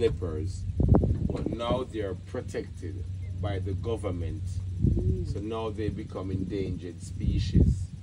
slippers, but now they are protected by the government. So now they become endangered species.